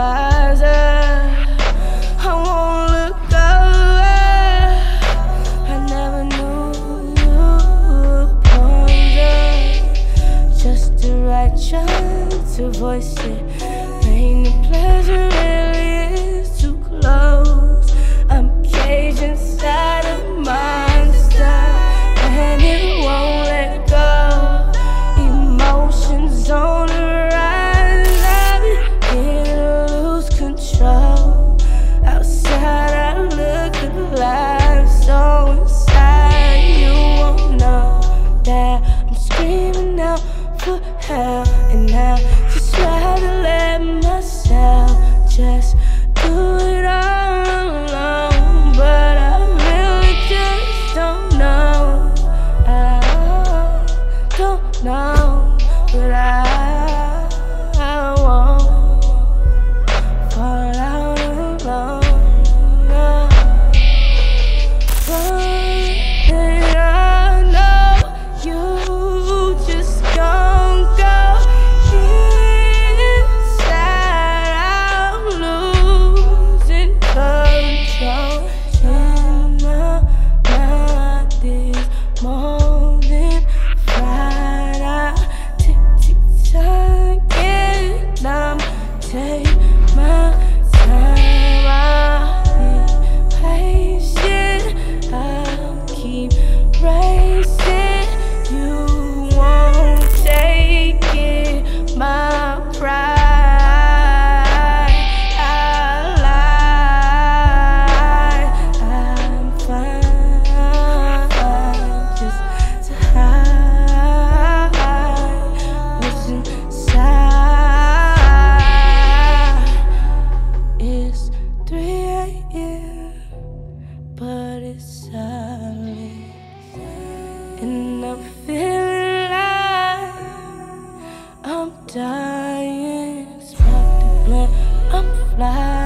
wiser. I won't look away. I never knew you were poison. Just the right chance to voice it. Pain and pleasure really is too close. I'm caged inside a monster, and it won't let go. Emotions on the rise. I begin to lose control. Outside I look alive, so inside you won't know that I'm screaming out for help, and I just rather let myself just do it all alone. But I really just don't know. I don't know, but I won't fall out alone. But I know you just gon' go inside. I'm losing control. In my mind, there's more than pride. I tick-tick-tock and I'm take my time. I'll be patient. I'll keep racing. You won't take it, my pride. I lied. I'm fine just to hide what's inside. It's 3 a.m., but it's silent, and I'm feeling like I'm dying. Spark the blunt, I'm flying.